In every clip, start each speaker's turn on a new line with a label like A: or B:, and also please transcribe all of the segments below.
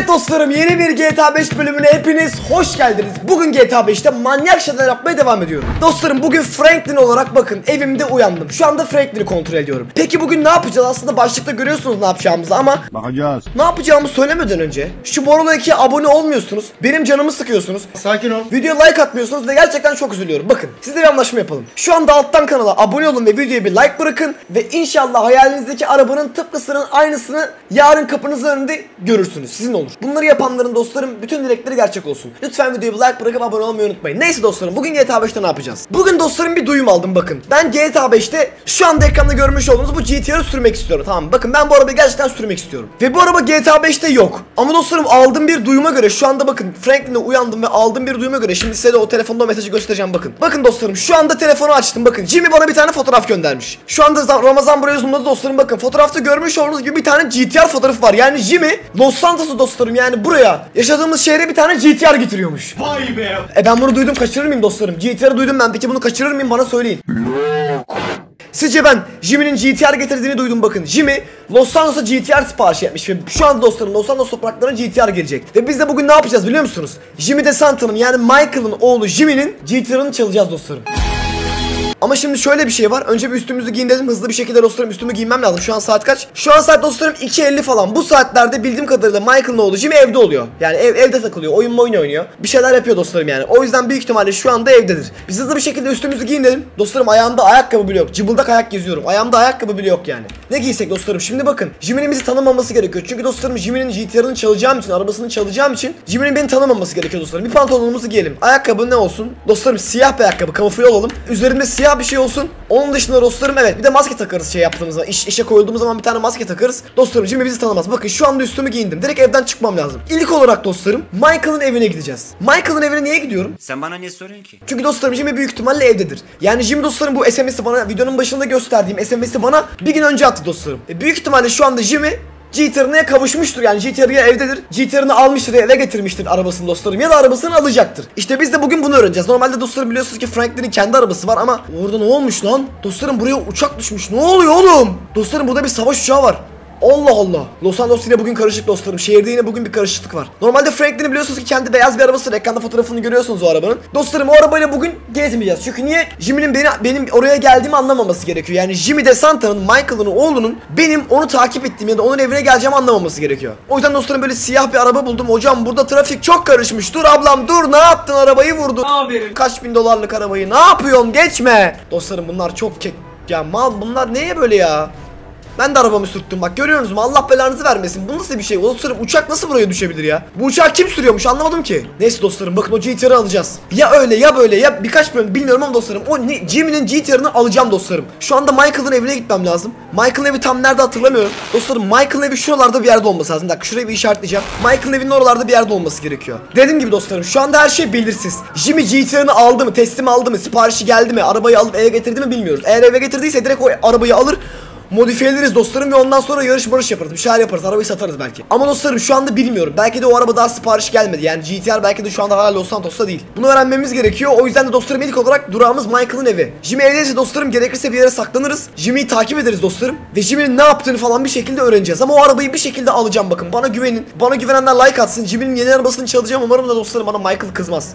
A: dostlarım, yeni bir GTA 5 bölümüne hepiniz hoş geldiniz. Bugün GTA 5'te manyak şeyler yapmaya devam ediyorum. Dostlarım, bugün Franklin olarak bakın evimde uyandım. Şu anda Franklin'i kontrol ediyorum. Peki bugün ne yapacağız? Aslında başlıkta görüyorsunuz ne yapacağımızı ama
B: bakacağız.
A: ne yapacağımı söylemeden önce şu Borolo 2'ye abone olmuyorsunuz. Benim canımı sıkıyorsunuz.
B: Sakin ol.
A: Videoya like atmıyorsunuz ve gerçekten çok üzülüyorum. Bakın, sizle bir anlaşma yapalım. Şu anda alttan kanala abone olun ve videoya bir like bırakın ve inşallah hayalinizdeki arabanın tıpkısının aynısını yarın kapınızın önünde görürsünüz. Sizin olur. Bunları yapanların dostlarım bütün dilekleri gerçek olsun. Lütfen videoya bir like bırakıp abone olmayı unutmayın. Neyse dostlarım, bugün GTA 5'te ne yapacağız? Bugün dostlarım bir duyum aldım bakın. Ben GTA 5'te şu anda ekranda görmüş olduğunuz bu GTR'ı sürmek istiyorum, tamam mı? Bakın, ben bu arabayı gerçekten sürmek istiyorum. Ve bu araba GTA 5'te yok. Ama dostlarım, aldığım bir duyuma göre şu anda bakın Franklin'de uyandım ve aldığım bir duyuma göre şimdi size de o telefonda o mesajı göstereceğim bakın. Bakın dostlarım, şu anda telefonu açtım bakın. Jimmy bana bir tane fotoğraf göndermiş. Şu anda Ramazan buraya zoomladı dostlarım, bakın. Fotoğrafta görmüş olduğunuz gibi bir tane GTR fotoğrafı var. Yani Jimmy Los Santos'u dostlarım, yani buraya yaşadığımız şehre bir tane GTR getiriyormuş.
B: Vay be.
A: Ben bunu duydum, kaçırır mıyım dostlarım? GTR'ı duydum ben, peki bunu kaçırır mıyım, bana söyleyin. Sizce ben Jimmy'nin GTR getirdiğini duydum bakın. Jimmy Los Santos'a GTR sipariş etmiş ve şu anda dostlarım Los Santos topraklarına GTR gelecek. Ve biz de bugün ne yapacağız biliyor musunuz? Jimmy DeSanta'nın, yani Michael'ın oğlu Jimmy'nin GTR'ını çalacağız dostlarım. Ama şimdi şöyle bir şey var. Önce bir üstümüzü giyinelim hızlı bir şekilde dostlarım. Üstümü giymem lazım. Şu an saat kaç? Şu an saat dostlarım 2:50 falan. Bu saatlerde bildiğim kadarıyla Michael'ın oğlu Jimmy evde oluyor. Yani evde takılıyor. Oyun oynuyor. Bir şeyler yapıyor dostlarım yani. O yüzden büyük ihtimalle şu anda evdedir. Biz hızlı bir şekilde üstümüzü giyinelim. Dostlarım, ayağımda ayakkabı bile yok. Cıbıldak ayak geziyorum. Ayağımda ayakkabı bile yok yani. Ne giysek dostlarım? Şimdi bakın. Jimmy'nin bizi tanımaması gerekiyor. Çünkü dostlarım Jimmy'nin GTR'ını çalacağım için, arabasını çalacağım için Jimmy'nin beni tanımaması gerekiyor dostlarım. Bir pantolonumuzu giyelim. Ayakkabı ne olsun? Dostlarım siyah bir ayakkabı. Kamufle olalım. Üzerimde siyah bir şey olsun. Onun dışında dostlarım evet, bir de maske takarız şey yaptığımız zaman, işe koyulduğumuz zaman bir tane maske takarız. Dostlarım Jimmy bizi tanımaz. Bakın şu anda üstümü giyindim. Direkt evden çıkmam lazım. İlk olarak dostlarım Michael'ın evine gideceğiz. Michael'ın evine niye gidiyorum?
C: Sen bana niye soruyorsun ki?
A: Çünkü dostlarım Jimmy büyük ihtimalle evdedir. Yani Jimmy dostlarım bu SMS'i bana, videonun başında gösterdiğim SMS'i bana bir gün önce attı dostlarım. Büyük ihtimalle şu anda Jimmy GTR'ına kavuşmuştur, yani GTR'ı ya evdedir, GTR'ını almıştır, eve getirmiştir arabasını dostlarım, ya da arabasını alacaktır. İşte biz de bugün bunu öğreneceğiz. Normalde dostlarım biliyorsunuz ki Franklin'in kendi arabası var ama orada ne olmuş lan? Dostlarım buraya uçak düşmüş, ne oluyor oğlum? Dostlarım burada bir savaş uçağı var. Allah Allah. Los Santos yine bugün karışık dostlarım. Şehirde yine bugün bir karışıklık var. Normalde Franklin'i biliyorsunuz ki kendi beyaz bir arabası var. Ekranda fotoğrafını görüyorsunuz o arabanın. Dostlarım o arabayla bugün gezmeyeceğiz. Çünkü niye? Jimmy'nin benim oraya geldiğimi anlamaması gerekiyor. Yani Jimmy DeSanta'nın, Michael'ın oğlunun benim onu takip ettiğim ya da onun evine geleceğimi anlamaması gerekiyor. O yüzden dostlarım böyle siyah bir araba buldum. Hocam burada trafik çok karışmış. Dur ablam dur, ne yaptın, arabayı vurdun. Aferin. Kaç bin dolarlık arabayı ne yapıyorsun, geçme. Dostlarım bunlar çok ya mal, bunlar neye böyle ya? Ben de arabamı sürttüm bak, görüyorsunuz mu? Allah belanızı vermesin. Bu nasıl bir şey? Dostlarım uçak nasıl buraya düşebilir ya? Bu uçağı kim sürüyormuş anlamadım ki. Neyse dostlarım, bakın o GTR'ı alacağız. Ya öyle ya böyle ya birkaç bölüm bilmiyorum ama dostlarım o Jimmy'nin GTR'ını alacağım dostlarım. Şu anda Michael'ın evine gitmem lazım. Michael'ın evi tam nerede hatırlamıyorum. Dostlarım Michael'ın evi şuralarda bir yerde olması lazım. Bir dakika, şurayı bir işaretleyeceğim. Michael'ın evinin oralarda bir yerde olması gerekiyor. Dediğim gibi dostlarım şu anda her şey belirsiz. Jimmy GTR'ını aldı mı, teslim aldı mı, siparişi geldi mi, arabayı alıp eve getirdi mi bilmiyoruz. Eğer eve getirdiyse direkt o arabayı alır, modifiye ederiz dostlarım ve ondan sonra yarış barış yaparız, bir şeyler yaparız, arabayı satarız belki. Ama dostlarım şu anda bilmiyorum, belki de o araba daha sipariş gelmedi, yani GTR belki de şu anda hala Los Santos'ta değil. Bunu öğrenmemiz gerekiyor. O yüzden de dostlarım ilk olarak durağımız Michael'ın evi. Jimmy evdeyse dostlarım gerekirse bir yere saklanırız, Jimmy'yi takip ederiz dostlarım ve Jimmy'nin ne yaptığını falan bir şekilde öğreneceğiz. Ama o arabayı bir şekilde alacağım, bakın bana güvenin, bana güvenenler like atsın. Jimmy'nin yeni arabasını çalacağım, umarım da dostlarım bana Michael kızmaz.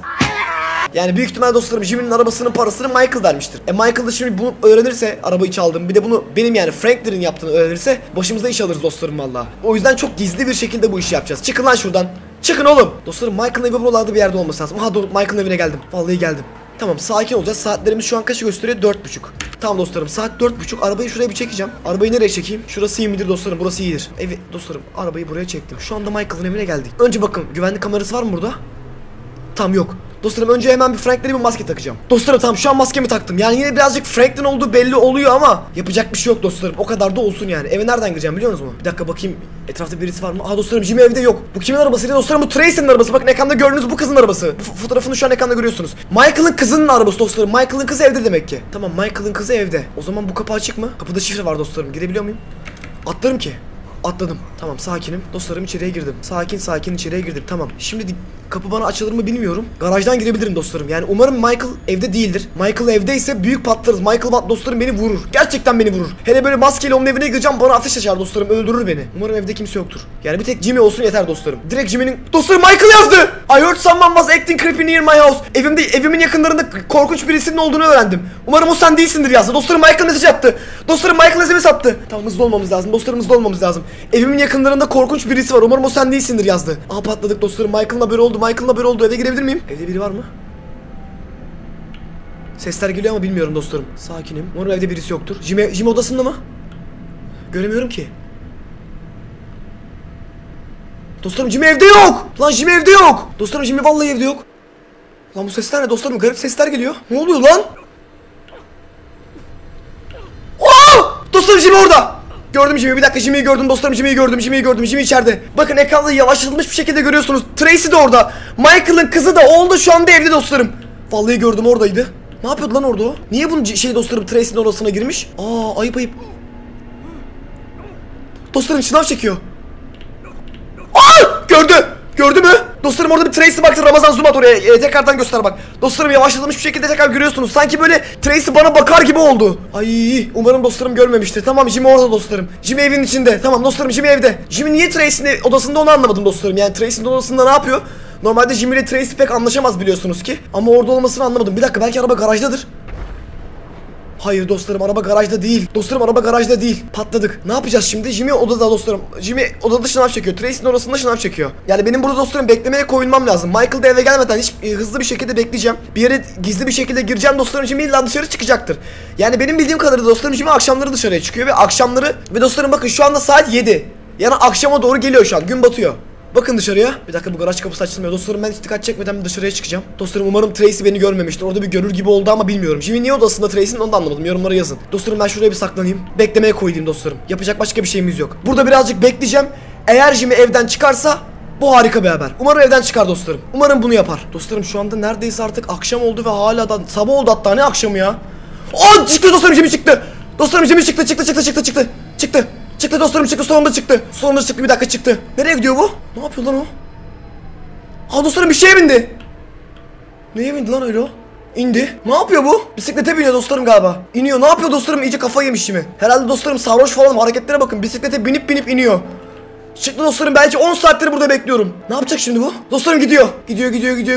A: Yani büyük ihtimal dostlarım Jimmy'nin arabasının parasını Michael vermiştir. Michael da şimdi bunu öğrenirse, arabayı çaldığımı, bir de bunu benim yani Franklin'in yaptığını öğrenirse başımıza iş alırız dostlarım valla. O yüzden çok gizli bir şekilde bu işi yapacağız. Çıkın lan şuradan. Çıkın oğlum. Dostlarım Michael'ın evi buralarda bir yerde olması lazım. Aha dur, Michael'ın evine geldim. Vallahi geldim. Tamam, sakin olacağız. Saatlerimiz şu an kaçı gösteriyor? 4:30. Tamam dostlarım, saat 4:30. Arabayı şuraya bir çekeceğim. Arabayı nereye çekeyim? Şurası iyi midir dostlarım? Burası iyidir. Evet dostlarım, arabayı buraya çektim. Şu anda Michael'ın evine geldik. Önce bakın, güvenlik kamerası var mı burada? Tam yok. Dostlarım önce hemen bir Franklin'e bir maske takacağım. Dostlarım tamam, şu an maskemi taktım. Yani yine birazcık Franklin olduğu belli oluyor ama yapacak bir şey yok dostlarım. O kadar da olsun yani. Eve nereden gireceğim biliyor musunuz? Bir dakika bakayım, etrafta birisi var mı? Aha dostlarım Jimmy evde yok. Bu kimin arabasıydı dostlarım? Bu Tracy'nin arabası. Bakın ekranda gördüğünüz bu kızın arabası. Fotoğrafını şu an ekranda görüyorsunuz. Michael'ın kızının arabası dostlarım. Michael'ın kızı evde demek ki. Tamam, Michael'ın kızı evde. O zaman bu kapı açık mı? Kapıda şifre var dostlarım. Girebiliyor muyum? Atlarım ki. Atladım. Tamam sakinim. Dostlarım içeriye girdim. Sakin içeriye girdim. Tamam. Şimdi kapı bana açılır mı bilmiyorum. Garajdan girebilirim dostlarım. Yani umarım Michael evde değildir. Michael evdeyse büyük patlarız. Michael dostlarım beni vurur. Gerçekten beni vurur. Hele böyle maskeyle onun evine gireceğim, bana ateş açar dostlarım. Öldürür beni. Umarım evde kimse yoktur. Yani bir tek Jimmy olsun yeter dostlarım. Direkt Jimmy'nin... Dostlarım Michael yazdı. I heard someone was acting creepy near my house. Evimin yakınlarında korkunç birisinin olduğunu öğrendim. Umarım o sen değilsindir yazdı. Dostlarım Michael mesaj attı. Dostlarım Michael SMS attı. Tamam hızlı olmamız lazım. Dostlarım hızlı olmamız lazım. Evimin yakınlarında korkunç birisi var. Umarım o sen değilsindir yazdı. Aha patladık dostlarım. Michael'ın haberi oldu. Eve girebilir miyim? Evde biri var mı? Sesler geliyor ama bilmiyorum dostlarım. Sakinim. Umarım evde birisi yoktur. Jimmy odasında mı? Göremiyorum ki. Dostlarım Jimmy evde yok. Lan Jimmy evde yok. Dostlarım Jimmy vallahi evde yok. Lan bu sesler ne dostlarım? Garip sesler geliyor. Ne oluyor lan? Dostlarım Jimmy orada. Gördüm Jimmy'yi, bir dakika Jimmy'yi gördüm dostlarım, Jimmy'yi gördüm, Jimmy içeride. Bakın ekranda yavaşlatılmış bir şekilde görüyorsunuz. Tracy de orada. Michael'ın kızı da oğlu da şu anda evde dostlarım. Vallahi gördüm oradaydı. Ne yapıyordu lan orada o? Niye bunun dostlarım Tracy'nin odasına girmiş? Ayıp. Dostlarım şınav çekiyor. Gördü mü? Dostlarım orada bir Tracy baktı. Ramazan zoom at oraya. Tekrardan göster bak. Dostlarım yavaşlatılmış bir şekilde tekrar görüyorsunuz. Sanki böyle Tracy bana bakar gibi oldu. Ay umarım dostlarım görmemiştir. Tamam Jimmy orada dostlarım. Jimmy evin içinde. Tamam dostlarım Jimmy evde. Jimmy niye Tracy'nin odasında onu anlamadım dostlarım. Yani Tracy'nin odasında ne yapıyor? Normalde Jimmy ile Tracy pek anlaşamaz biliyorsunuz ki. Ama orada olmasını anlamadım. Bir dakika belki araba garajdadır. Hayır dostlarım araba garajda değil. Dostlarım araba garajda değil. Patladık. Ne yapacağız şimdi? Jimmy odada dostlarım. Jimmy odada şınav çekiyor. Tracy'nin odasında şınav çekiyor. Yani benim burada dostlarım beklemeye koyulmam lazım. Michael da eve gelmeden hızlı bir şekilde bekleyeceğim. Bir yere gizli bir şekilde gireceğim dostlarım. Jimmy illa dışarı çıkacaktır. Yani benim bildiğim kadarıyla dostlarım Jimmy akşamları dışarıya çıkıyor ve akşamları ve dostlarım bakın şu anda saat 7. Yani akşama doğru geliyor şu an. Gün batıyor. Bakın dışarıya. Bir dakika bu garaj kapısı açılmıyor. Dostlarım ben hiç dikkat çekmeden dışarıya çıkacağım. Dostlarım umarım Tracy beni görmemiştir. Orada bir görür gibi oldu ama bilmiyorum. Jimmy niye odasında Tracy'nin onu da anlamadım. Yorumlara yazın. Dostlarım ben şuraya bir saklanayım. Beklemeye koyayım dostlarım. Yapacak başka bir şeyimiz yok. Burada birazcık bekleyeceğim. Eğer Jimmy evden çıkarsa bu harika bir haber. Umarım evden çıkar dostlarım. Umarım bunu yapar. Dostlarım şu anda neredeyse artık akşam oldu ve hala da sabah oldu hatta ne akşamı ya. Çıktı dostlarım Jimmy çıktı. Dostlarım Jimmy çıktı. Çıktı dostlarım çıktı sonunda çıktı. Bir dakika çıktı. Nereye gidiyor bu? Ne yapıyor lan o? Dostlarım bir şeye bindi. Neye bindi lan öyle o? İndi. Ne yapıyor bu? Bisiklete biniyor dostlarım galiba. İniyor. Ne yapıyor dostlarım? İyice kafayı yemiş mi? Herhalde dostlarım sarhoş falan, hareketlere bakın. Bisiklete binip iniyor. Çıktı dostlarım, belki 10 saattir burada bekliyorum. Ne yapacak şimdi bu? Dostlarım gidiyor. Gidiyor.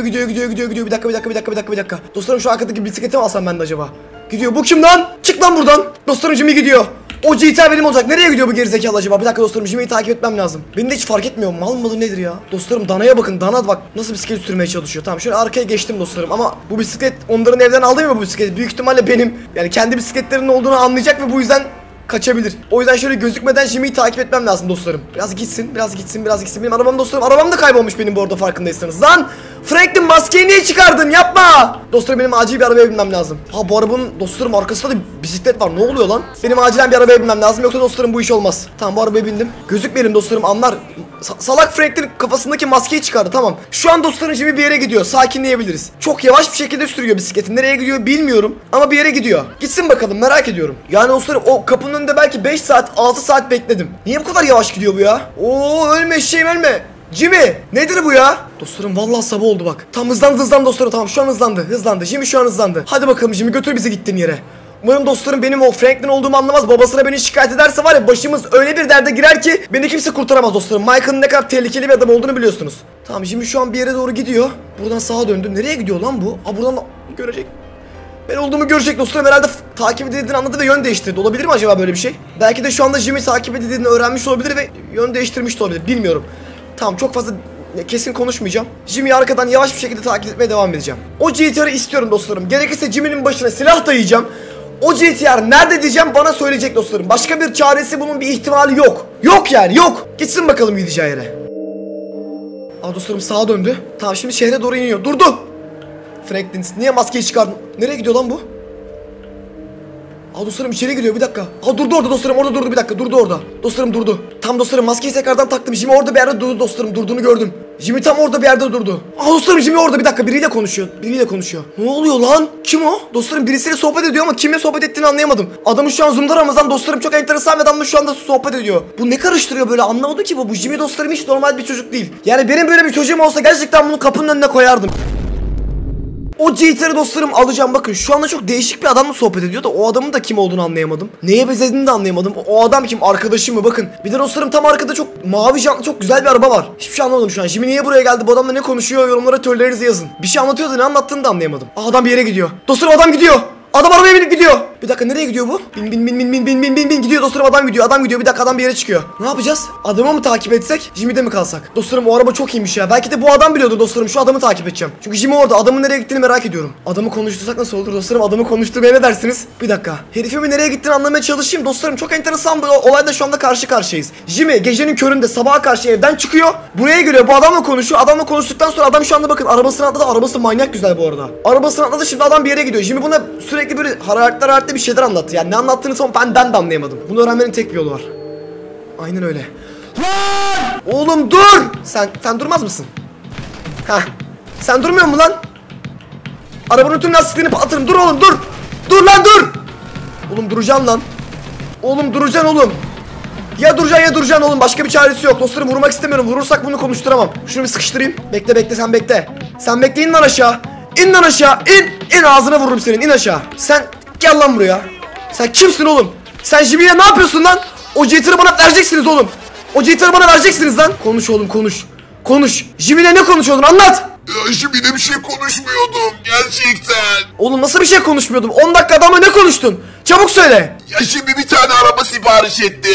A: Bir dakika. Dostlarım şu arkadaki bisikleti mi alsam ben de acaba? Gidiyor. Bu kim lan? Çık lan buradan. Dostlarım Jimmy gidiyor. O GTR benim olacak. Nereye gidiyor bu gerizekalı acaba? Bir dakika dostlarım Jimmy'yi takip etmem lazım. Beni de hiç fark etmiyor. Mal mıdır nedir ya? Dostlarım Dana'ya bakın. Dana bak nasıl bisiklet sürmeye çalışıyor. Tamam şöyle arkaya geçtim dostlarım ama bu bisiklet onların evden aldı mı bu bisiklet? Büyük ihtimalle benim. Yani kendi bisikletlerinin olduğunu anlayacak ve bu yüzden kaçabilir. O yüzden şöyle gözükmeden Jimmy'yi takip etmem lazım dostlarım. Biraz gitsin. Benim arabam dostlarım. Arabam da kaybolmuş benim bu arada farkındaysanız. Lan! Franklin maskeyi niye çıkardın? Yapma! Dostlarım benim acil bir arabaya binmem lazım. Bu arabanın dostlarım arkasında da bisiklet var. Ne oluyor lan? Benim acilen bir arabaya binmem lazım. Yoksa dostlarım bu iş olmaz. Tamam bu arabaya bindim. Gözükmeyelim dostlarım anlar. Salak Franklin kafasındaki maskeyi çıkardı tamam. Şu an dostlarım Jimmy bir yere gidiyor. Sakinleyebiliriz. Çok yavaş bir şekilde sürüyor bisikleti. Nereye gidiyor bilmiyorum. Ama bir yere gidiyor. Gitsin bakalım merak ediyorum. Yani dostlarım o kapının önünde belki 5 saat 6 saat bekledim. Niye bu kadar yavaş gidiyor bu ya? Ölme ölme. Jimmy nedir bu ya? Dostlarım vallahi sabah oldu bak. Tam hızlandı dostlarım tamam şu an hızlandı. Jimmy şu an hızlandı. Hadi bakalım Jimmy götür bizi gittiğin yere. Umarım dostlarım benim o Franklin olduğumu anlamaz. Babasına beni şikayet ederse var ya başımız öyle bir derde girer ki beni kimse kurtaramaz dostlarım. Michael'ın ne kadar tehlikeli bir adam olduğunu biliyorsunuz. Tamam Jimmy şu an bir yere doğru gidiyor. Buradan sağa döndü. Nereye gidiyor lan bu? Buradan da görecek. Ben olduğumu görecek dostlarım herhalde takip edildiğini anladı ve yön değiştirdi. Olabilir mi acaba böyle bir şey? Belki de şu anda Jimmy takip edildiğini öğrenmiş olabilir ve yön değiştirmiş de olabilir. Bilmiyorum. Tamam çok fazla kesin konuşmayacağım. Jimmy'yi arkadan yavaş bir şekilde takip etmeye devam edeceğim. O GTR'ı istiyorum dostlarım. Gerekirse Jimmy'nin başına silah dayayacağım. O GTR nerede diyeceğim bana söyleyecek dostlarım. Başka bir çaresi bunun bir ihtimali yok. Yok yani yok. Gitsin bakalım gideceği yere. Dostlarım sağa döndü. Tamam şimdi şehre doğru iniyor. Durdu. Franklin niye maskeyi çıkardın? Nereye gidiyor lan bu? Dostlarım içeri giriyor bir dakika. Durdu orada dostlarım orada durdu bir dakika durdu orada. Dostlarım durdu. Tam dostlarım maskeyi tekrardan taktım. Jimmy orada bir yerde durdu dostlarım durduğunu gördüm. Jimmy tam orada bir yerde durdu. Aa dostlarım Jimmy orada, bir dakika, biriyle konuşuyor. Ne oluyor lan? Kim o? Dostlarım birisiyle sohbet ediyor ama kimle sohbet ettiğini anlayamadım. Adamı şu an zoom'da Ramazan dostlarım, çok enteresan bir adamla şu anda sohbet ediyor. Bu ne karıştırıyor böyle, anlamadım ki bu. Bu Jimmy dostlarım hiç normal bir çocuk değil. Yani benim böyle bir çocuğum olsa gerçekten bunu kapının önüne koyardım. O GTR'ı dostlarım alacağım. Bakın şu anda çok değişik bir adamla sohbet ediyor da o adamın da kim olduğunu anlayamadım. Neye benzediğini de anlayamadım. O adam kim? Arkadaşım mı? Bakın. Bir de dostlarım tam arkada çok mavi jantlı çok güzel bir araba var. Hiçbir şey anlamadım şu an. Jimmy niye buraya geldi? Bu adamla ne konuşuyor? Yorumlara teorilerinizi yazın. Bir şey anlatıyordu, ne anlattığını da anlayamadım. Aa adam bir yere gidiyor. Dostlarım adam gidiyor. Adam arabaya binip gidiyor. Bir dakika, nereye gidiyor bu? Bin gidiyor dostlarım, adam gidiyor. Bir dakika adam bir yere çıkıyor. Ne yapacağız? Adamı mı takip etsek? Jimmy'de mi kalsak? Dostlarım o araba çok iyiymiş ya. Belki de bu adam biliyordur dostlarım. Şu adamı takip edeceğim. Çünkü Jimmy orada. Adamın nereye gittiğini merak ediyorum. Adamı konuştursak nasıl olur dostlarım? Adamı konuşturmaya ne dersiniz? Bir dakika. Herifimin nereye gittiğini anlamaya çalışayım dostlarım. Çok enteresan bir olayda şu anda karşı karşıyayız. Jimmy gecenin köründe sabaha karşı evden çıkıyor. Buraya geliyor. Bu adamla konuşuyor. Adamla konuştuktan sonra adam şu anda bakın arabasına atladı. Arabası manyak güzel bu arada. Arabasına atladı, şimdi adam bir yere gidiyor. Jimmy buna sürekli böyle hararetli bir şeyler anlattı. Yani ne anlattığını son ben de anlayamadım. Bunu öğrenmenin tek bir yolu var. Aynen öyle. Lan! Oğlum dur! Sen durmaz mısın? Heh. Sen durmuyor musun lan? Arabanın tüm lastiklerini patlatırım. Dur oğlum dur! Dur lan dur! Oğlum duracaksın lan. Oğlum duracaksın oğlum. Ya duracaksın oğlum. Başka bir çaresi yok. Dostlarım vurmak istemiyorum. Vurursak bunu konuşturamam. Şunu bir sıkıştırayım. Bekle sen bekle. Sen bekle, in lan aşağı. İn lan aşağı. İn ağzına vururum senin. İn aşağı. Sen gel lan buraya. Sen kimsin oğlum? Sen Jimmy'ye ne yapıyorsun lan? O GTR'ı bana vereceksiniz oğlum. O GTR'ı bana vereceksiniz lan. Konuş oğlum konuş. Konuş. Jimmy'le ne konuşuyordun, anlat.
B: Ya Jimmy'le bir şey konuşmuyordum gerçekten.
A: Oğlum nasıl bir şey konuşmuyordum? 10 dakika adamla ne konuştun? Çabuk söyle.
B: Ya Jimmy bir tane araba sipariş etti.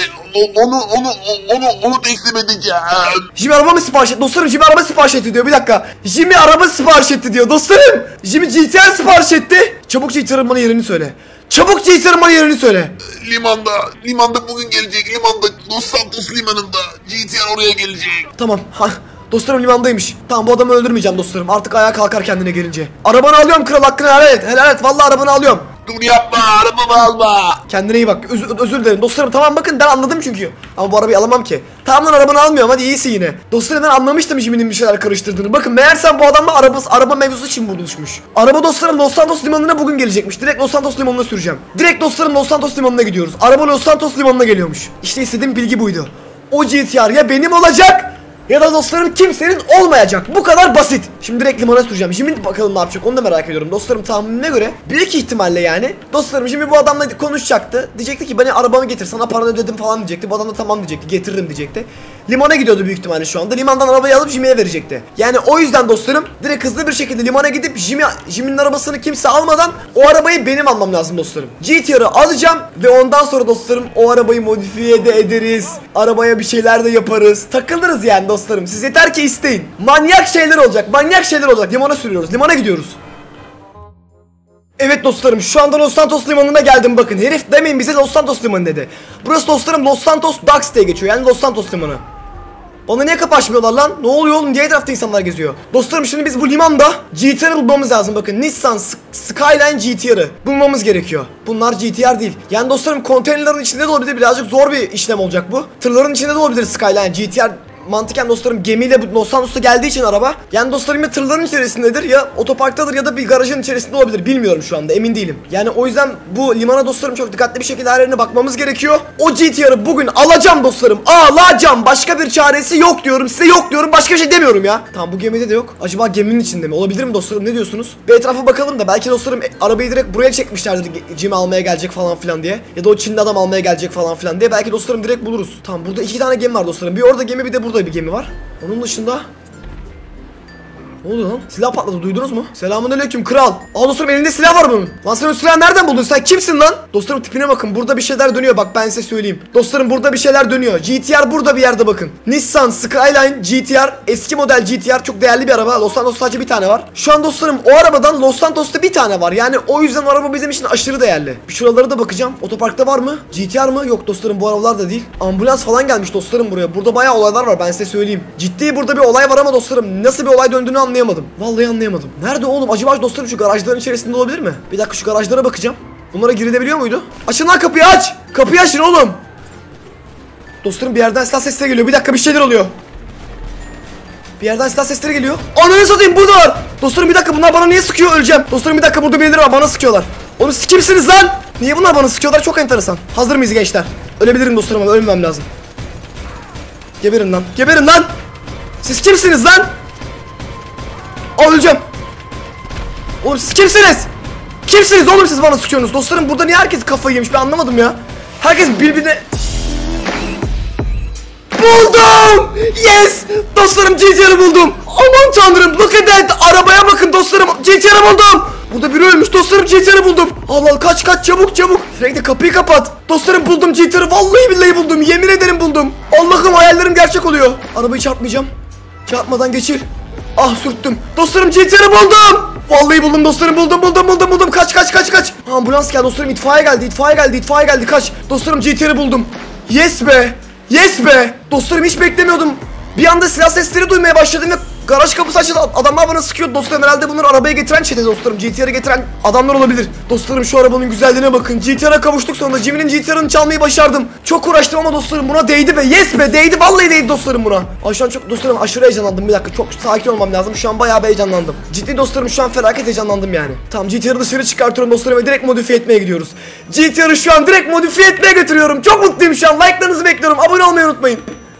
B: Onu teslim edeceğim.
A: Jimmy araba mı sipariş etti? Dostlarım Jimmy araba sipariş etti diyor. Bir dakika. Jimmy araba sipariş etti diyor. Dostlarım Jimmy GTR sipariş etti. Çabuk GTR'ın bana yerini söyle. Çabuk GTR'ın bana yerini söyle.
B: Limanda bugün gelecek. Limanda Los Santos limanında. GTR oraya gelecek.
A: Tamam. Dostlarım limandaymış. Tamam, bu adamı öldürmeyeceğim dostlarım. Artık ayağa kalkar kendine gelince. Arabanı alıyorum kral, hakkını helal et. Vallahi arabanı alıyorum.
B: Dur yapma, arabamı alma.
A: Kendine iyi bak. Özür dilerim dostlarım. Tamam bakın ben anladım çünkü. Ama bu arabayı alamam ki. Tamam lan, arabanı almıyorum, hadi iyisin yine. Dostlarım ben anlamıştım Jimmy'nin bir şeyler karıştırdığını. Bakın meğersem bu adamla araba mevzusu için buluşmuş. Araba dostlarım Los Santos limanına bugün gelecekmiş. Direkt Los Santos limanına süreceğim. Direkt dostlarım Los Santos limanına gidiyoruz. Araba Los Santos limanına geliyormuş. İşte istediğim bilgi buydu. O GTR ya benim olacak ya da dostlarım kimsenin olmayacak. Bu kadar basit. Şimdi direkt limana süreceğim. Şimdi bakalım ne yapacak, onu da merak ediyorum. Dostlarım tahminine göre büyük ihtimalle yani dostlarım şimdi bu adamla konuşacaktı. Diyecekti ki beni arabamı getir, sana paranı ödedim falan diyecekti. Bu adam da tamam diyecekti, getiririm diyecekti. Limana gidiyordu büyük ihtimalle şu anda. Limandan arabayı alıp Jimmy'ye verecekti. Yani o yüzden dostlarım direkt hızlı bir şekilde limana gidip Jimmy'nin arabasını kimse almadan o arabayı benim almam lazım dostlarım. GTR'ı alacağım ve ondan sonra dostlarım o arabayı modifiye de ederiz. Arabaya bir şeyler de yaparız. Takılırız yani dostlarım. Siz yeter ki isteyin. Manyak şeyler olacak. Limana sürüyoruz. Limana gidiyoruz. Evet dostlarım, şu anda Los Santos limanına geldim bakın. Herif demeyin bize Los Santos limanı dedi. Burası dostlarım Los Santos Docks diye geçiyor. Yani Los Santos limanı. Bana niye kapatmıyorlar lan? Ne oluyor oğlum? Diğer tarafta insanlar geziyor. Dostlarım şimdi biz bu limanda GTR'ı bulmamız lazım. Bakın Nissan Skyline GTR'ı bulmamız gerekiyor. Bunlar GTR değil. Yani dostlarım konteynerlerin içinde de olabilir. Birazcık zor bir işlem olacak bu. Tırların içinde de olabilir Skyline GTR. Mantıken dostlarım gemiyle Los Santos'a geldiği için araba. Yani dostlarım ya tırların içerisindedir ya otoparktadır ya da bir garajın içerisinde olabilir. Bilmiyorum şu anda, emin değilim. Yani o yüzden bu limana dostlarım çok dikkatli bir şekilde her yerine bakmamız gerekiyor. O GTR'ı bugün alacağım dostlarım. Alacağım. Başka bir çaresi yok diyorum. Size yok diyorum. Başka bir şey demiyorum ya. Tamam, bu gemide de yok. Acaba geminin içinde mi? Olabilir mi dostlarım? Ne diyorsunuz? Bir etrafa bakalım da belki dostlarım arabayı direkt buraya çekmişlerdir. Jimmy almaya gelecek falan filan diye. Ya da o Çinli adam almaya gelecek falan filan diye. Belki dostlarım direkt buluruz. Tamam, burada 2 tane gemi var dostlarım. Bir orada gemi, bir de burada bir gemi var. Onun dışında ne oldu lan? Silah patladı, duydunuz mu? Selamünaleyküm kral. Aa dostlarım, elinde silah var bunun. Lan sen o silahı nereden buldun? Sen kimsin lan? Dostlarım tipine bakın, burada bir şeyler dönüyor, bak ben size söyleyeyim. Dostlarım burada bir şeyler dönüyor. GTR burada bir yerde bakın. Nissan Skyline GTR, eski model GTR, çok değerli bir araba. Los Santos'ta sadece bir tane var. Şu an dostlarım o arabadan Los Santos'ta bir tane var. Yani o yüzden araba bizim için aşırı değerli. Bir şuralara da bakacağım. Otoparkta var mı? GTR mı? Yok dostlarım, bu arabalar da değil. Ambulans falan gelmiş dostlarım buraya. Burada bayağı olaylar var, ben size söyleyeyim. Ciddi burada bir olay var ama dostlarım nasıl bir olay döndüğünü anlayamadım. Vallahi anlayamadım. Nerede oğlum? Acaba dostlarım şu garajların içerisinde olabilir mi? Bir dakika, şu garajlara bakacağım. Bunlara girilebiliyor muydu? Açın lan kapıyı, aç! Kapıyı açın oğlum! Dostlarım bir yerden silah sesleri geliyor. Bir dakika, bir şeyler oluyor. Bir yerden silah sesleri geliyor. Ananı satayım, burada var. Dostlarım bir dakika, bunlar bana niye sıkıyor, öleceğim. Dostlarım bir dakika, burada birileri var, bana sıkıyorlar. Oğlum siz kimsiniz lan? Niye bunlar bana sıkıyorlar, çok enteresan. Hazır mıyız gençler? Ölebilirim dostlarım ama ölmemem lazım. Geberin lan, geberin lan. Siz kimsiniz lan? Öleceğim. Oğlum siz kimsiniz? Kimsiniz oğlum, siz bana sıkıyorsunuz. Dostlarım burada niye herkes kafayı yemiş, ben anlamadım ya. Herkes birbirine... Buldum! Yes! Dostlarım GTR'ı buldum. Aman tanrım, look at that. Arabaya bakın dostlarım, GTR'ı buldum. Burada biri ölmüş dostlarım, GTR'ı buldum. Allah, kaç çabuk çabuk. Frank kapıyı kapat. Dostlarım buldum GTR'ı, vallahi billahi buldum, yemin ederim buldum. Allah'ım, hayallerim gerçek oluyor. Arabayı çarpmayacağım. Çarpmadan geçir. Ah, sürttüm. Dostlarım GTR'ı buldum. Vallahi buldum dostlarım, buldum. Kaç. Ambulans geldi dostlarım, itfaiye geldi, kaç. Dostlarım GTR'ı buldum. Yes be. Dostlarım hiç beklemiyordum. Bir anda silah sesleri duymaya başladım ve garaj kapısı açıldı. Adamlar bana sıkıyor dostlarım, herhalde bunlar arabaya getiren çete dostlarım. GTR'ı getiren adamlar olabilir. Dostlarım şu arabanın güzelliğine bakın. GTR'a kavuştuk sonunda. Jimmy'nin GTR'ını çalmayı başardım. Çok uğraştım ama dostlarım buna değdi be. Yes be, değdi, vallahi değdi dostlarım buna. Ay şu an çok dostlarım aşırı heyecanlandım, bir dakika, çok sakin olmam lazım. Şu an bayağı bir heyecanlandım. Ciddi dostlarım, şu an felaket heyecanlandım yani. Tamam, GTR'ı dışarı çıkartıyorum dostlarım ve direkt modifiye etmeye gidiyoruz. GTR'ı şu an direkt modifiye etmeye götürüyorum. Çok mutluyum şu an. Like'larınızı bekliyorum. Abone olmayı unutmayın.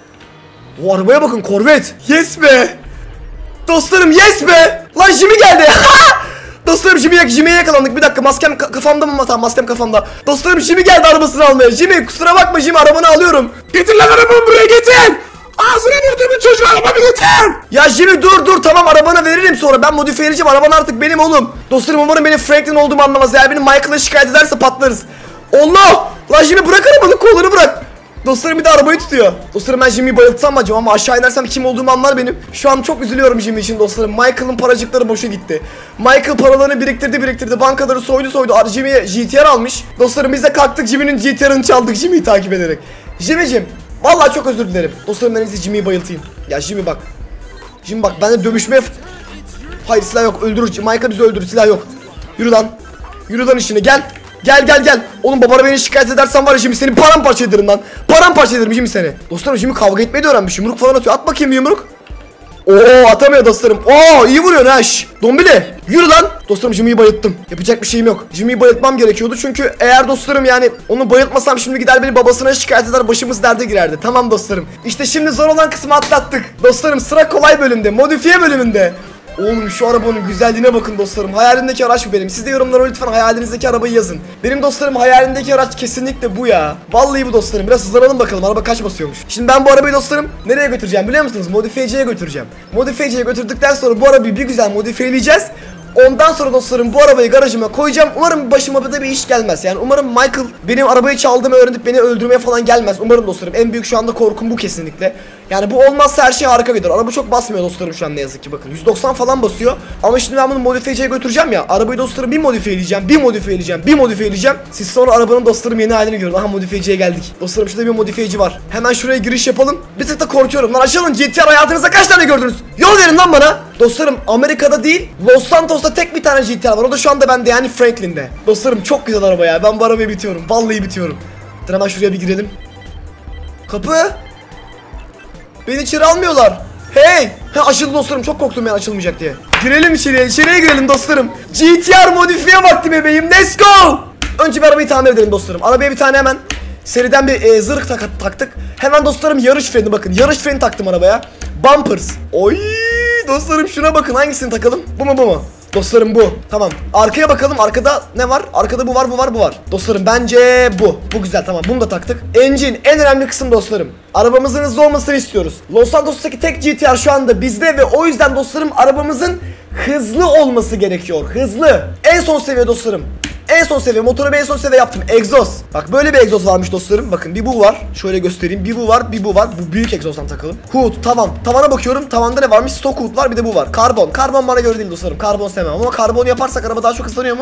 A: O arabaya bakın, Corvette. Yes be. Dostlarım yes be. Lan Jimmy geldi. Dostlarım Jimmy'ye yakalandık. Bir dakika, maskem kafamda mı? Tamam, maskem kafamda. Dostlarım Jimmy geldi arabasını almaya. Jimmy kusura bakma Jimmy, arabanı alıyorum.
B: Getir lan arabamı buraya, getir. Ağzına vurduğumun çocuğu, arabamı getir.
A: Ya Jimmy dur tamam, arabanı veririm sonra, ben modifiye edeceğim, araban artık benim oğlum. Dostlarım umarım benim Franklin olduğumu anlamaz. Eğer beni Michael'a şikayet ederse patlarız. Allah! Lan Jimmy bırak arabanın kolunu, bırak. Dostlarım bir de arabayı tutuyor. Dostlarım ben Jimmy'yi bayıltsam mı acaba, ama aşağı inersem kim olduğumu anlar benim. Şu an çok üzülüyorum Jimmy için dostlarım. Michael'ın paracıkları boşa gitti. Michael paralarını biriktirdi. Bankaları soydu. Jimmy'ye GTR almış. Dostlarım biz de kalktık, Jimmy'nin GTR'ını çaldık Jimmy'yi takip ederek. Jimmy'cim vallahi çok özür dilerim. Dostlarım ben size Jimmy'yi bayıltayım. Ya Jimmy bak. Jimmy bak, ben de dövüşmeye... Hayır, silah yok, öldürür. Michael bizi öldürür, silah yok. Yürü lan işine, gel. Oğlum babana beni şikayet edersen var ya Jimmy, seni paramparça ederim lan. Paramparça ederim Jimmy seni. Dostlarım Jimmy kavga etmeyi de öğrenmiş. Yumruk falan atıyor. At bakayım bir yumruk. Oo, atamıyor dostlarım. Oo, iyi vuruyorsun ha şş. Dombili. Yürü lan. Dostlarım Jimmy'yi bayılttım. Yapacak bir şeyim yok. Jimmy'yi bayıltmam gerekiyordu çünkü eğer dostlarım yani onu bayıltmasam şimdi gider beni babasına şikayet eder, başımız derde girerdi. Tamam dostlarım. İşte şimdi zor olan kısmı atlattık. Dostlarım sıra kolay bölümde. Modifiye bölümünde. Oğlum şu arabanın güzelliğine bakın dostlarım. Hayalimdeki araç bu benim. Siz de yorumlara lütfen hayalinizdeki arabayı yazın. Benim dostlarım hayalimdeki araç kesinlikle bu ya. Vallahi bu dostlarım. Biraz hızlanalım bakalım. Araba kaç basıyormuş. Şimdi ben bu arabayı dostlarım nereye götüreceğim biliyor musunuz? Modifiyeciye götüreceğim. Modifiyeciye götürdükten sonra bu arabayı bir güzel modifiyeleyeceğiz. Ondan sonra dostlarım bu arabayı garajıma koyacağım. Umarım başıma da bir iş gelmez. Yani umarım Michael benim arabayı çaldığımı öğrenip beni öldürmeye falan gelmez. Umarım dostlarım. En büyük şu anda korkum bu kesinlikle. Yani bu olmazsa her şey harika gider. Araba çok basmıyor dostlarım şu an ne yazık ki, bakın. 190 falan basıyor. Ama şimdi ben bunu modifiyeciye götüreceğim ya. Arabayı dostlarım bir modifiyeleyeceğim. Siz sonra arabanın dostlarım yeni halini görün. Aha, modifiyeciye geldik. Dostlarım şurada bir modifiyeci var. Hemen şuraya giriş yapalım. Bir tık da korkuyorum. Lan açılın, GTR hayatınızda kaç tane gördünüz? Yol verin lan bana. Dostlarım Amerika'da değil, Los Santos'ta tek bir tane GTR var. O da şu anda bende, yani Franklin'de. Dostlarım çok güzel araba ya. Ben bu arabayı bitiyorum. Vallahi bitiyorum. Dur hemen şuraya bir girelim. Kapı. Beni içeri almıyorlar. Hey! Açıldı dostlarım, çok korktum yani açılmayacak diye. Girelim içeriye girelim dostlarım. GTR modifiye vakti bebeğim, let's go! Önce bir arabayı tamir edelim dostlarım. Arabaya bir tane hemen seriden bir zırh taktık. Hemen dostlarım yarış freni, bakın. Yarış freni taktım arabaya. Bumpers. Oy! Dostlarım şuna bakın, hangisini takalım? Bu mu? Dostlarım bu. Tamam. Arkaya bakalım. Arkada ne var? Arkada bu var. Dostlarım bence bu. Bu güzel, tamam. Bunu da taktık. Engine en önemli kısım dostlarım. Arabamızın hızlı olmasını istiyoruz. Los Santos'taki tek GTR şu anda bizde ve o yüzden dostlarım arabamızın hızlı olması gerekiyor. Hızlı. En son seviye dostlarım. En son seviye, motoru en son seviye yaptım. Egzoz. Bak böyle bir egzoz varmış dostlarım. Bakın bir bu var. Şöyle göstereyim. Bir bu var. Bu büyük egzozdan takalım. Hood, tavan. Tavana bakıyorum. Tavanda ne varmış? Stock hood var. Bir de bu var. Karbon. Karbon bana göre değil dostlarım. Karbon sevmem ama karbon yaparsak araba daha çok hızlanıyor mu?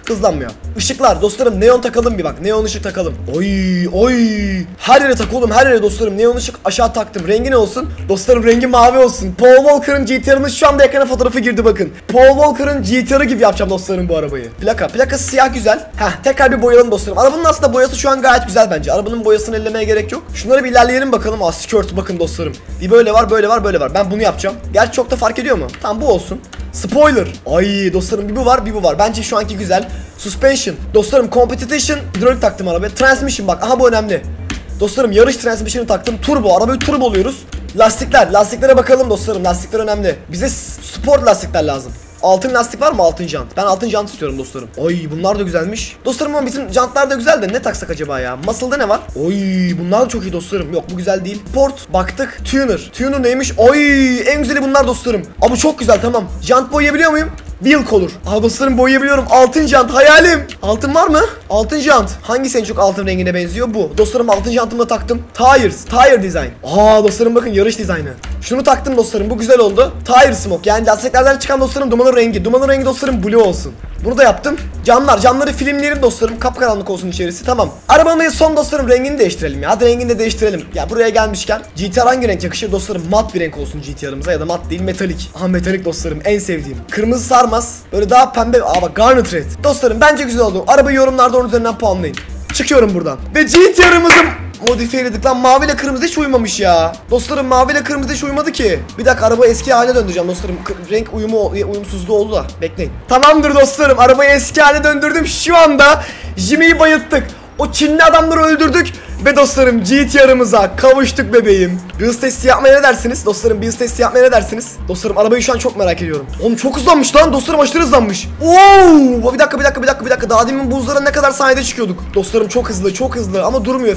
A: Hızlanmıyor. Işıklar dostlarım, neon takalım bir bak. Neon ışık takalım. Oy oy. Her yere tak oğlum, her yere dostlarım. Neon ışık aşağı taktım. Rengi ne olsun? Dostlarım rengi mavi olsun. Paul Walker'ın GTR'ının şu anda ekrana fotoğrafı girdi bakın. Paul Walker'ın GTR'ı gibi yapacağım dostlarım bu arabayı. Plakası siyah güzel. Tekrar bir boyayalım dostlarım. Arabanın aslında boyası şu an gayet güzel bence. Arabanın boyasını ellemeye gerek yok. Şunları bir ilerleyelim bakalım. Skirt bakın dostlarım. Bir böyle var, böyle var, böyle var. Ben bunu yapacağım. Gerçi çok da fark ediyor mu? Tamam, bu olsun. Spoiler. Ay dostlarım, bir bu var, bir bu var. Bence şu anki güzel. Suspension. Dostlarım competition. Hidrolik taktım arabaya. Transmission bak. Aha bu önemli. Dostlarım yarış transmission'ı taktım. Turbo. Arabayı turbo oluyoruz. Lastikler. Lastiklere bakalım dostlarım. Lastikler önemli. Bize sport lastikler lazım. Altın lastik var mı? Altın jant. Ben altın jant istiyorum dostlarım. Oy bunlar da güzelmiş. Dostlarım ama bizim jantlar da güzel de ne taksak acaba ya? Muscle'da ne var? Oy bunlar da çok iyi dostlarım. Yok bu güzel değil. Sport baktık. Tuner. Tuner neymiş? Oy en güzeli bunlar dostlarım. Aa bu çok güzel, tamam. Jant boyayabiliyor muyum? Wheel olur. Aa dostlarım boyayabiliyorum. Altın jant hayalim. Altın var mı? Altın jant. Hangisi en çok altın rengine benziyor? Bu. Dostlarım altın jantımı da taktım. Tires. Tire design. Aa dostlarım bakın yarış dizaynı. Şunu taktım dostlarım. Bu güzel oldu. Tire smoke. Yani lastiklerden çıkan dostlarım dumanın rengi. Dumanın rengi dostlarım blue olsun. Bunu da yaptım. Camları filmleyelim dostlarım. Kapkaranlık olsun içerisi. Tamam. Arabanın son dostlarım rengini değiştirelim ya. Hadi rengini de değiştirelim. Ya buraya gelmişken GTR hangi renk yakışır dostlarım? Mat bir renk olsun GTR'ımıza ya da mat değil metalik. Aha metalik dostlarım en sevdiğim. Kırmızı sarmaz. Böyle daha pembe. Aa bak garnet red. Dostlarım bence güzel oldu. Arabayı yorumlarda onun üzerinden puanlayın. Çıkıyorum buradan. Ve GTR'ımızı modifiyeledik lan. Maviyle kırmızı hiç uymamış ya. Dostlarım maviyle kırmızı hiç uymadı ki. Bir dakika arabayı eski haline döndüreceğim dostlarım. Renk uyumsuzluğu oldu da. Bekleyin. Tamamdır dostlarım. Arabayı eski haline döndürdüm. Şu anda Jimmy'yi bayılttık. O Çinli adamları öldürdük. Ve dostlarım GTR'ımıza kavuştuk bebeğim. Bir hız testi yapmaya ne dersiniz? Dostlarım bir hız testi yapmaya ne dersiniz? Dostlarım arabayı şu an çok merak ediyorum. Oğlum çok hızlanmış lan. Dostlarım aşırı hızlanmış. Oo! Bir dakika. Daha demin buzlara ne kadar saniyede çıkıyorduk. Dostlarım çok hızlı ama durmuyor.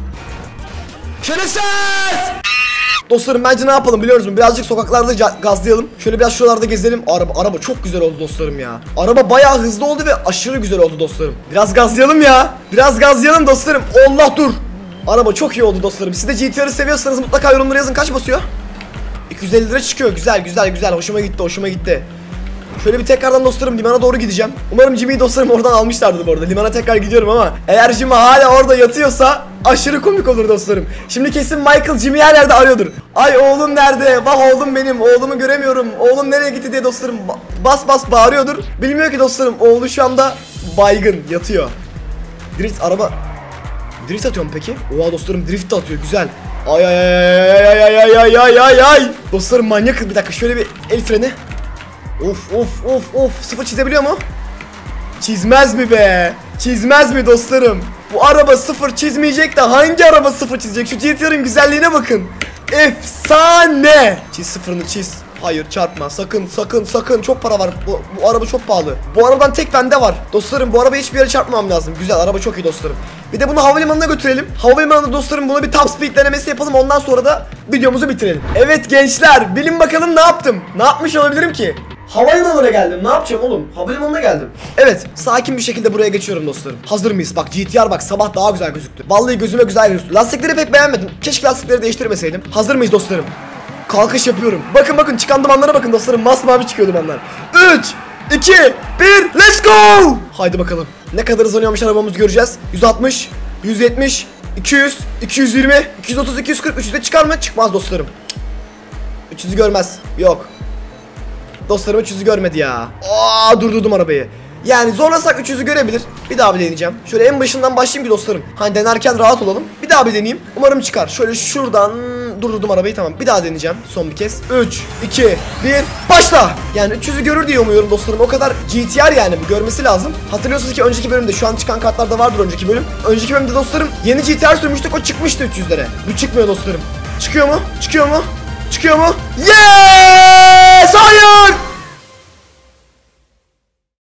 A: Şerefsiz! Dostlarım bence ne yapalım biliyor musunuz? Birazcık sokaklarda gazlayalım. Şöyle biraz şuralarda gezelim. Araba çok güzel oldu dostlarım ya. Araba bayağı hızlı oldu ve aşırı güzel oldu dostlarım. Biraz gazlayalım ya. Biraz gazlayalım dostlarım. Allah dur. Araba çok iyi oldu dostlarım. Siz de GTR'ı seviyorsanız mutlaka yorumlara yazın. Kaç basıyor? 250 lira çıkıyor. Güzel. Hoşuma gitti. Şöyle bir tekrardan dostlarım limana doğru gideceğim. Umarım Jimmy'yi dostlarım oradan almışlardı bu arada. Limana tekrar gidiyorum ama eğer Jimmy hala orada yatıyorsa aşırı komik olur dostlarım. Şimdi kesin Michael Jimmy'yi her yerde arıyordur. Ay oğlum nerede? Vah oğlum benim. Oğlumu göremiyorum. Oğlum nereye gitti diye dostlarım bas bağırıyordur. Bilmiyor ki dostlarım. Oğlu şu anda baygın yatıyor. Drift atıyor mu peki? Oha dostlarım drift de atıyor. Güzel. Ay. Dostlarım manyak. Bir dakika şöyle bir el freni. Of. Sıfır çizebiliyor mu? Çizmez mi be? Çizmez mi dostlarım? Bu araba sıfır çizmeyecek de hangi araba sıfır çizecek? Şu GTR'ın güzelliğine bakın. Efsane. Çiz sıfırını çiz. Hayır çarpma sakın çok para var. Bu araba çok pahalı. Bu arabadan tek bende var. Dostlarım bu arabayı hiçbir yere çarpmamam lazım. Güzel araba çok iyi dostlarım. Bir de bunu havalimanına götürelim. Havalimanında dostlarım buna bir top speed denemesi yapalım. Ondan sonra da videomuzu bitirelim. Evet gençler bilin bakalım ne yaptım? Ne yapmış olabilirim ki? Havalimanına geldim. Ne yapacağım oğlum? Havalimanına geldim. Evet, sakin bir şekilde buraya geçiyorum dostlarım. Hazır mıyız? Bak GTR bak sabah daha güzel gözüktü. Vallahi gözüme güzel gözüktü. Lastikleri pek beğenmedim. Keşke lastikleri değiştirmeseydim. Hazır mıyız dostlarım? Kalkış yapıyorum. Bakın çıkan dumanlara bakın dostlarım. Masmavi çıkıyor dumanlar. 3 2 1 let's go! Haydi bakalım. Ne kadar hızlanıyormuş arabamızı göreceğiz. 160 170 200 220 230 240 300'e çıkar mı? Çıkmaz dostlarım. 300'ü görmez. Yok. Dostlarım 300'ü görmedi ya. Durdurdum arabayı. Yani zorlasak 300'ü görebilir. Bir daha bir deneyeceğim. Şöyle en başından başlayayım ki dostlarım. Hani denerken rahat olalım. Bir daha bir deneyeyim. Umarım çıkar. Şöyle şuradan durdurdum arabayı, tamam. Bir daha deneyeceğim son bir kez. 3 2 1 başla. Yani 300'ü görür diye umuyorum dostlarım. O kadar GTR yani bu görmesi lazım. Hatırlıyorsunuz ki önceki bölümde şu an çıkan kartlarda vardır önceki bölüm. Önceki bölümde dostlarım yeni GTR sürmüştük, o çıkmıştı 300'lere. Bu çıkmıyor dostlarım. Çıkıyor mu? Yes! Hayır!